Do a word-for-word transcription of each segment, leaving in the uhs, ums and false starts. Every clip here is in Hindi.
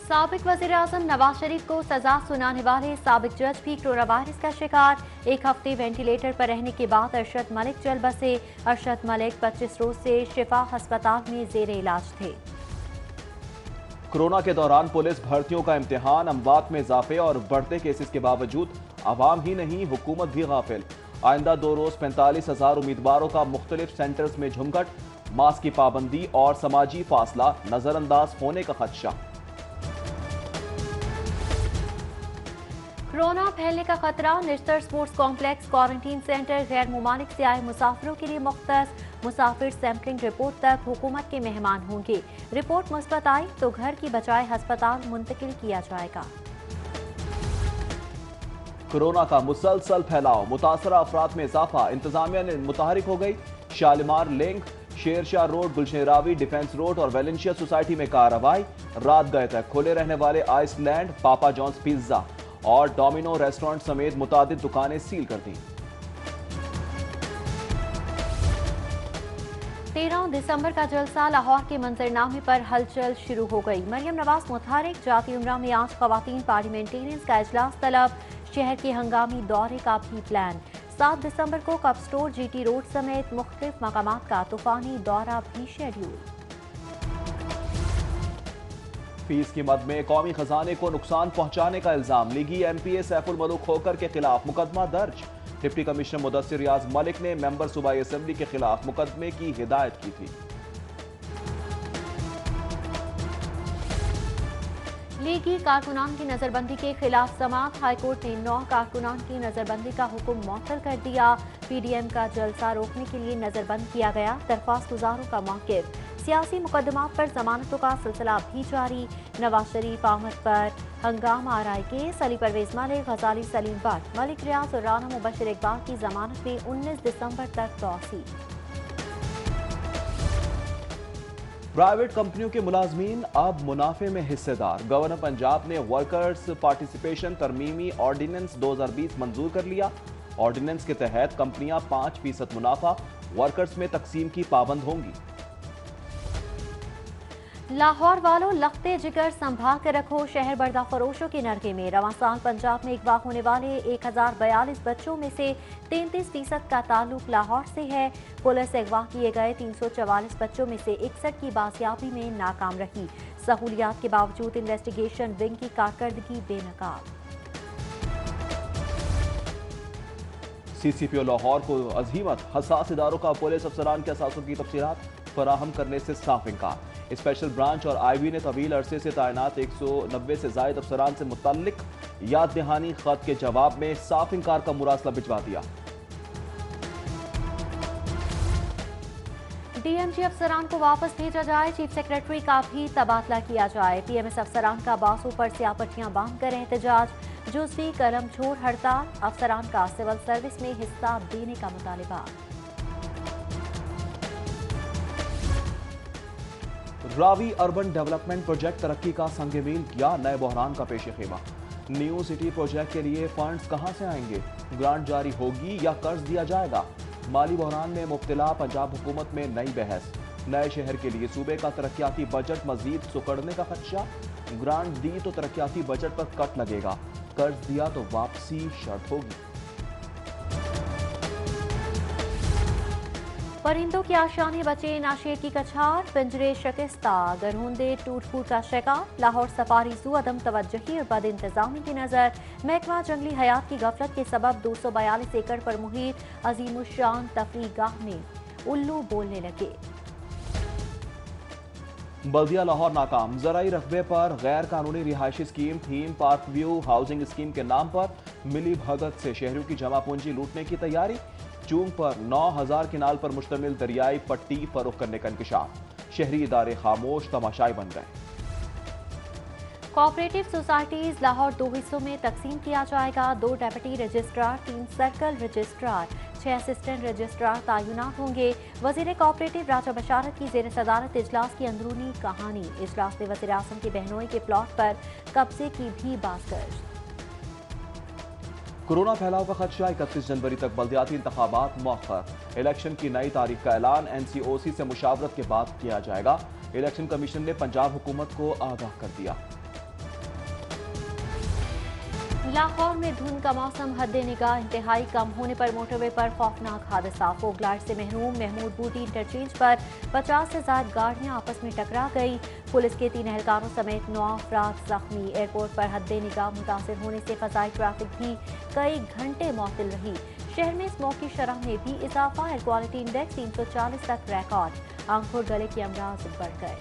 साबिक वज़ीर-ए-आज़म नवाज शरीफ को सजा सुनाने वाले साबिक जज भी कोरोना वायरस का शिकार। एक हफ्ते वेंटिलेटर पर रहने के बाद अरशद मलिक चल बसे। अरशद मलिक पच्चीस रोज से शिफा अस्पताल में जेर इलाज थे। कोरोना के दौरान पुलिस भर्तियों का इम्तिहान, अमवात में इजाफे और बढ़ते केसेस के बावजूद आवाम ही नहीं हुकूमत भी गाफिल। आइंदा दो रोज पैंतालीस हजार उम्मीदवारों का मुख्तलिफ सेंटर्स में झुमघट, मास्क की पाबंदी और समाजी फासला नजरअंदाज होने का खदशा। कोरोना फैलने का खतरा। Nishtar sports complex quarantine centre गैर मुमालिक से आए मुसाफिरों के लिए मुख्तस। मुसाफिर सैंपलिंग रिपोर्ट तक हुकूमत के मेहमान होंगे। रिपोर्ट मुस्बत आई तो घर की बजाय अस्पताल मुंतकिल किया जाएगा। कोरोना का मुसलसल फैलाव, मुतासरा अफराद में इजाफा। इंतजामिया ने मुतहरिक हो गई। Shalimar link, Shershah road, Gulshan Ravi, defence road और वेलेंशिया सोसाइटी में कार्रवाई। रात गए तक खुले रहने वाले आइसलैंड, पापा जॉन्स पिज्जा और डोमिनो रेस्टोरेंट समेत मुतादिद दुकानें सील कर दी। तेरह दिसंबर का जलसा। लाहौर के मंजरनामे पर हलचल शुरू हो गई। मरियम नवाज मुतहरिक। जाती उम्रा में आज खवातीन पार्लियामेंटेरियंस का इजलास तलब। शहर के हंगामी दौरे का भी प्लान। सात दिसंबर को कप स्टोर, जीटी रोड समेत मुख्तलिफ मकामात का तूफानी दौरा भी शेड्यूल। फीस की मद में कौमी खजाने को नुकसान पहुंचाने का इल्जाम। लीगी एमपीए सैफुल मलूक खोकर के खिलाफ मुकदमा दर्ज। डिप्टी कमिश्नर मुदस्सिर रियाज मलिक ने मेंबर सूबाई असेंबली के खिलाफ मुकदमे की हिदायत की थी। लीगी कारकुनान की नजरबंदी के खिलाफ समात। हाईकोर्ट ने नौ कारकुनान की नजरबंदी का हुक्म मुअत्तल कर दिया। पीडीएम का जलसा रोकने के लिए नजरबंद किया गया। दरख्वास्त गुजारों का मौक़िफ़। सियासी मुकदमात पर जमानतों का सिलसिला भी जारी। नवाज शरीफ आमद पर हंगामा आराई केस। अली परवेज मलिक, गजाली सलीम भट्ट, मलिक रियाज और राना मुबशर इकबाल की जमानत में उन्नीस दिसंबर तक तौसी। प्राइवेट कंपनियों के मुलाजमीन अब मुनाफे में हिस्सेदार। गवर्नर पंजाब ने वर्कर्स पार्टिसिपेशन तरमीमी ऑर्डिनेंस दो हजार बीस मंजूर कर लिया। ऑर्डिनेंस के तहत कंपनियां पांच फीसद मुनाफा वर्कर्स में तकसीम की पाबंद होंगी। लाहौर वालों लखते जिगर संभाल कर रखो। शहर बर्दा फरोशों के नरगे में। रवां साल पंजाब में अगवा होने वाले एक हजार बयालीस बच्चों में से तैंतीस फीसद का ताल्लुक लाहौर से है। पुलिस अगवा किए गए तीन सौ चवालीस बच्चों में से इकसठ की बाजियाबी में नाकाम रही। सहूलियात के बावजूद इन्वेस्टिगेशन विंग की कारकर्दगी बेनकाब। सीसीपीओ लाहौर को अजीमत। हसास इदारों का पुलिस अफसरान के असासों की तफसीलात फराहम करने से साफ इनकार। स्पेशल ब्रांच और आईबी ने तवील अरसे से तैनात एक सौ नब्बे से जायद अफसरान से मुतल्लिक याद दहानी खत के जवाब में साफ इनकार का मुरासला भिजवा दिया। डीएमजी अफसरान को वापस भेजा जाए। चीफ सेक्रेटरी का भी तबादला किया जाए। पीएमएस अफसरान का बासों पर स्यापटियां बांध कर एहतजाज। जुज़वी कलम छोड़ हड़ताल। अफसरान का सिविल सर्विस में हिस्सा देने का मुतालिबा। रावी अर्बन डेवलपमेंट प्रोजेक्ट तरक्की का संग मील या नए बहरान का पेश खेमा। न्यू सिटी प्रोजेक्ट के लिए फंड्स कहां से आएंगे? ग्रांट जारी होगी या कर्ज दिया जाएगा? माली बहरान में मुब्तला पंजाब हुकूमत में नई बहस। नए शहर के लिए सूबे का तरक्याती बजट मजीद सुकड़ने का खदशा। ग्रांट दी तो तरक्याती बजट पर कट लगेगा, कर्ज दिया तो वापसी शर्त होगी। परिंदों की आशाने बचे नाशेर की कछार। पिंजरे शिकस्ता, गरहुंदे टूट फूट का शिकार। लाहौर सफारी जू अदम तवज्जुही और बद इंतजामी की नजर। महकमा जंगली हयात की गफलत के सबब दो सौ बयालीस एकड़ पर मुहित अजीमुशान तफरीह गाह में उल्लू बोलने लगे। बल्दिया लाहौर नाकाम। ज़राई रकबे पर गैर कानूनी रिहायशी scheme theme park view housing scheme के नाम पर मिली भगत से शहरों की जमा पूंजी लूटने की तैयारी। चूंग पर नौ हजार किनाल पर मुश्तमिल दरियाई पट्टी फरोख करने का इंकशाफ। शहरी इदारे खामोश तमाशाई बन गए। कोऑपरेटिव सोसाइटीज लाहौर दो हिस्सों में तकसीम किया जाएगा। दो डेप्यूटी रजिस्ट्रार, तीन सर्कल रजिस्ट्रार, छह असिस्टेंट रजिस्ट्रार तैनात होंगे। वजीर कोऑपरेटिव राजा बशारत की जेर सदारत इजलास की अंदरूनी कहानी। इजलास में वजीर आज़म के बहनोई के प्लॉट पर कब्जे की भी बाज़गश्त। कोरोना फैलाव का खदशा। इकतीस जनवरी तक बल्दियाती इंतखाबात मौखर। इलेक्शन की नई तारीख का ऐलान एनसीओसी से मुशावरत के बाद किया जाएगा। इलेक्शन कमीशन ने पंजाब हुकूमत को आगाह कर दिया। लाहौर में धुंध का मौसम हद निगाह इंतहाई कम होने पर मोटरवे पर खौफनाक हादसा। फोगलाट से महरूम महमूद बूटी इंटरचेंज पर पचास से ज्यादा गाड़ियां आपस में टकरा गई। पुलिस के तीन एहलकारों समेत नौ अफराद जख्मी। एयरपोर्ट पर हद निगाह मुतासिर होने से फजाई ट्रैफिक भी कई घंटे मुअत्तल रही। शहर में स्मोक की शरह में भी इजाफा। एयर क्वालिटी इंडेक्स तीन सौ चालीस तक रिकॉर्ड। आंख और गले के अमराज बढ़ गए।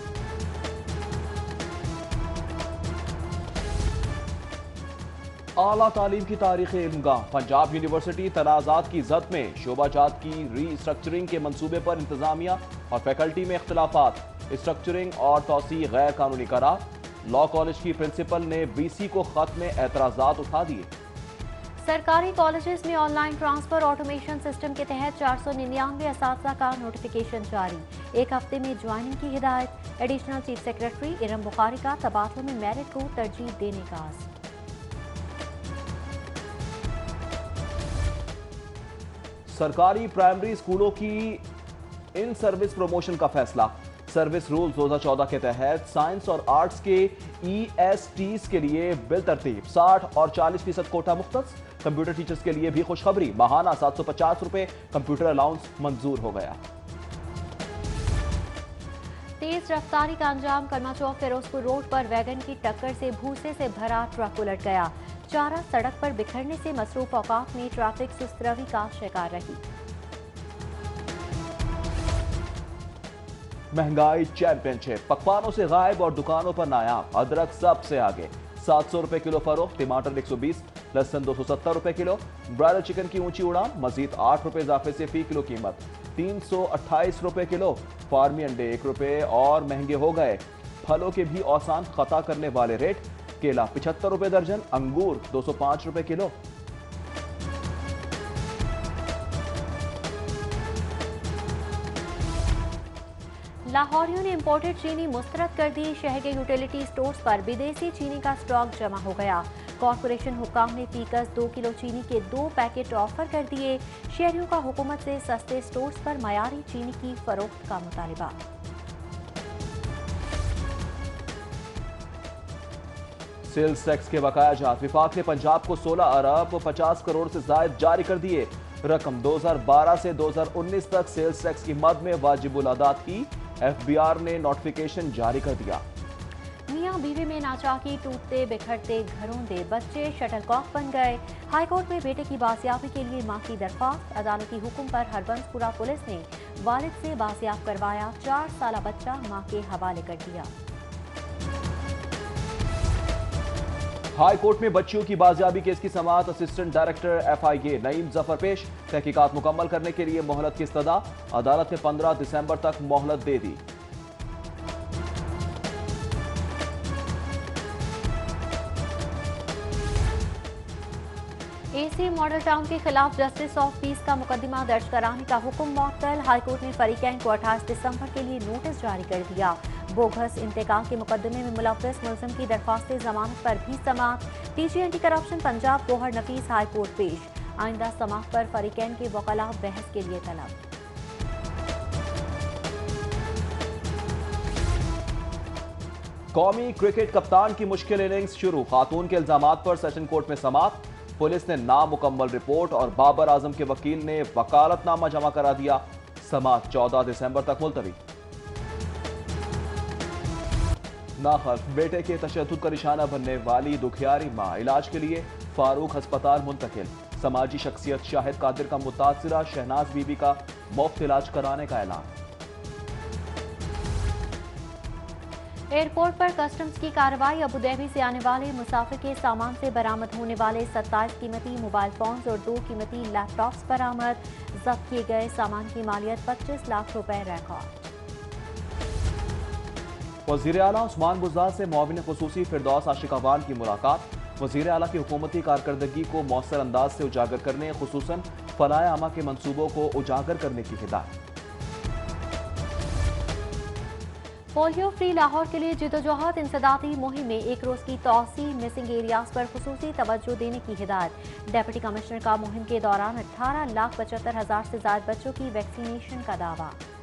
आला तालीम की तारीख इल्मगाह। पंजाब यूनिवर्सिटी तनाजात की जद में शोबाजात की रीस्ट्रक्चरिंग के मंसूबे पर इंतजामिया और फैकल्टी में इख्तलाफात। स्ट्रक्चरिंग और तोसी गैर कानूनी करार। लॉ कॉलेज की प्रिंसिपल ने वीसी को खत में एतराजात उठा दिए। सरकारी कॉलेजेस में ऑनलाइन ट्रांसफर ऑटोमेशन सिस्टम के तहत चार सौ निन्यानवे असातिज़ा का नोटिफिकेशन जारी। एक हफ्ते में ज्वाइनिंग की हिदायत। Additional chief secretary Iram Bukhari का तबादलों में मेरिट को तरजीह देने का आज़म। सरकारी प्राइमरी स्कूलों की इन सर्विस प्रमोशन का फैसला। सर्विस रूल दो हज़ार चौदह के तहत साइंस और आर्ट्स के ई एस टीज के लिए बिल तरतीब। साठ और चालीस फीसद कोटा मुख्तस। कंप्यूटर टीचर्स के लिए भी खुशखबरी। माहाना सात सौ पचास रुपए कंप्यूटर अलाउंस मंजूर हो गया। तेज रफ्तारी का अंजाम। कलमा चौक फिरोजपुर रोड पर वैगन की टक्कर से भूसे से भरा ट्रक उलट गया। चारा सड़क पर बिखरने से मसरूफ औकात में ट्रैफिक सुस्तरवी का शिकार रही। महंगाई चैंपियनशिप। पकवानों से गायब और दुकानों पर नायाब। अदरक सबसे आगे सात सौ रुपए किलो फरोख्त। टमाटर एक सौ बीस। लहसुन दो सौ सत्तर रुपए किलो। ब्रायलर चिकन की ऊंची उड़ान। मजीद आठ रुपए इजाफे से फी किलो कीमत तीन सौ अट्ठाईस रुपए किलो। फार्मी अंडे एक रुपए और महंगे हो गए। फलों के भी औसान खता करने वाले रेट। केला पिछहत्तर रुपए दर्जन। अंगूर दो सौ पांच रुपए किलो। लाहौरियों ने इंपोर्टेड चीनी मुस्तरद कर दी। शहर के यूटिलिटी स्टोर्स पर विदेशी चीनी का स्टॉक जमा हो गया। कॉरपोरेशन हुकाम ने फीकस दो किलो चीनी के दो पैकेट ऑफर कर दिए। शहरियों का हुकूमत से सस्ते स्टोर्स पर मयारी चीनी की फरोख्त का मुतालबा। सेल्स टैक्स के बकायाजात। विफाक ने पंजाब को सोलह अरब पचास करोड़ से ज्यादा जारी कर दिए। रकम दो हज़ार बारह से दो हज़ार उन्नीस तक सेल्स टैक्स की मद में वाजिबुल अदात की। एफ बी आर ने नोटिफिकेशन जारी कर दिया। मियां बीवी में नाचाकी। टूटते बिखरते घरों दे बच्चे शटलकॉक बन गए। हाईकोर्ट में बेटे की बाजियाबी के लिए मां की दरख्वास्त। अदालती हुक्म पर हरबंसपुरा पुलिस ने वालिद से बाजियाब करवाया। चार साल बच्चा मां के हवाले कर दिया। हाई कोर्ट में बच्चियों की बाजियाबी केस की समाअत। Assistant director F I A Naeem Zafar पेश। तहकीकात मुकम्मल करने के लिए मोहलत की इस्तदा। अदालत ने पंद्रह दिसंबर तक मोहलत दे दी। एसी मॉडल टाउन के खिलाफ जस्टिस ऑफ पीस का मुकदमा दर्ज कराने का हुक्म मुअत्तल। हाईकोर्ट ने फरीकैन को अट्ठाईस दिसंबर के लिए नोटिस जारी कर दिया। बोगस इंतकाल के मुकदमे में मुलव्वस मुलजिम की दरख्वास्त जमानत पर भी समाअत। DG anti corruption Punjab Gohar Nafees high court पेश। आइंदा समाअत पर फरीकैन के वकला बहस के लिए तलब। कौमी क्रिकेट कप्तान की मुश्किल इनिंग्स शुरू। खातून के इल्जामात पर सेशन कोर्ट में समाअत। पुलिस ने नामुकम्मल रिपोर्ट और बाबर आजम के वकील ने वकालतनामा जमा करा दिया। समाअत चौदह दिसंबर तक मुलतवी। नाखफ बेटे के तशद्दुद का निशाना बनने वाली दुखियारी मां इलाज के लिए फारूक अस्पताल मुंतकिल। समाजी शख्सियत शाहिद कादिर का मुतासिरा शहनाज बीबी का मुफ्त इलाज कराने का ऐलान। एयरपोर्ट पर कस्टम्स की कार्रवाई। अबूधाबी से आने वाले मुसाफिर के सामान से बरामद होने वाले सत्ताईस कीमती मोबाइल फोन्स और दो कीमती लैपटॉप्स बरामद। जब्त किए गए सामान की मालियत पच्चीस लाख रुपए रिकॉर्ड। वज़ीर आला उस्मान बुज़दार से मुआविन ख़ुसूसी फिरदौस आशिकावान की मुलाकात। वज़ीर आला की हुकूमती कारकर्दगी को मौसर अंदाज से उजागर करने, खुसूसन फलाह आमा के मनसूबों को उजागर करने की हिदायत। पोलियो फ्री लाहौर के लिए जिदोजहद। इंसदादी मुहिम में एक रोज की तौसी। मिसिंग एरियाज पर खुसूसी तवज्जो देने की हिदायत। डेप्यूटी कमिश्नर का मुहिम के दौरान अठारह लाख पचहत्तर हजार से ज्यादा बच्चों की वैक्सीनेशन का दावा।